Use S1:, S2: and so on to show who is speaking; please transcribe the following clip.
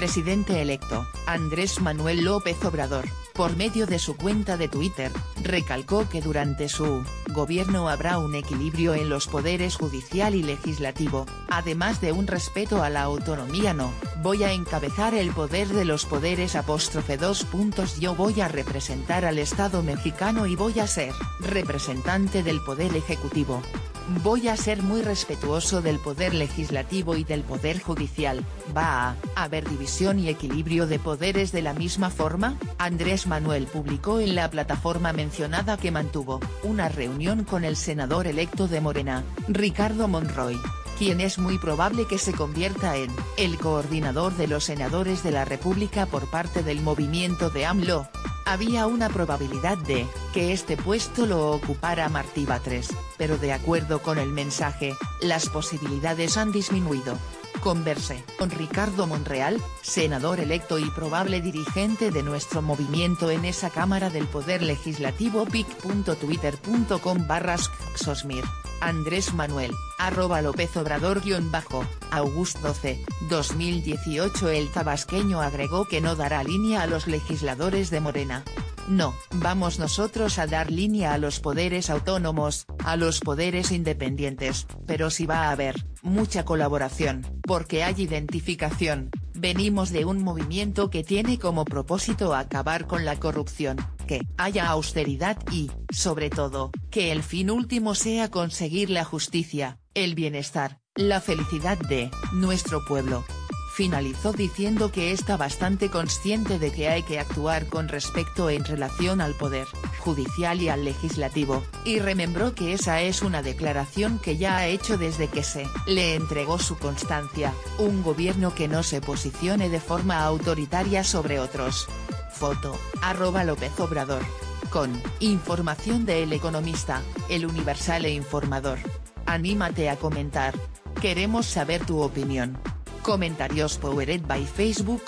S1: presidente electo, Andrés Manuel López Obrador, por medio de su cuenta de Twitter, recalcó que durante su gobierno habrá un equilibrio en los poderes judicial y legislativo, además de un respeto a la autonomía. No voy a encabezar el poder de los poderes Yo voy a representar al Estado mexicano y voy a ser representante del poder ejecutivo. Voy a ser muy respetuoso del poder legislativo y del poder judicial. ¿Va a haber división y equilibrio de poderes de la misma forma? Andrés Manuel publicó en la plataforma mencionada que mantuvo una reunión con el senador electo de Morena, Ricardo Monroy, quien es muy probable que se convierta en el coordinador de los senadores de la República por parte del movimiento de AMLO. Había una probabilidad de que este puesto lo ocupara Martí Batres, pero de acuerdo con el mensaje, las posibilidades han disminuido. Conversé con Ricardo Monreal, senador electo y probable dirigente de nuestro movimiento en esa Cámara del Poder Legislativo. pic.twitter.com/xosmir. Andrés Manuel, @López Obrador _August 12, 2018. El tabasqueño agregó que no dará línea a los legisladores de Morena. No vamos nosotros a dar línea a los poderes autónomos, a los poderes independientes, pero sí va a haber mucha colaboración, porque hay identificación. Venimos de un movimiento que tiene como propósito acabar con la corrupción, que haya austeridad y, sobre todo, que el fin último sea conseguir la justicia, el bienestar, la felicidad de nuestro pueblo. Finalizó diciendo que está bastante consciente de que hay que actuar con respecto en relación al poder judicial y al legislativo, y remembró que esa es una declaración que ya ha hecho desde que se le entregó su constancia, un gobierno que no se posicione de forma autoritaria sobre otros. Foto, @López Obrador. Con información de El Economista, El Universal e Informador. Anímate a comentar. Queremos saber tu opinión. Comentarios powered by Facebook.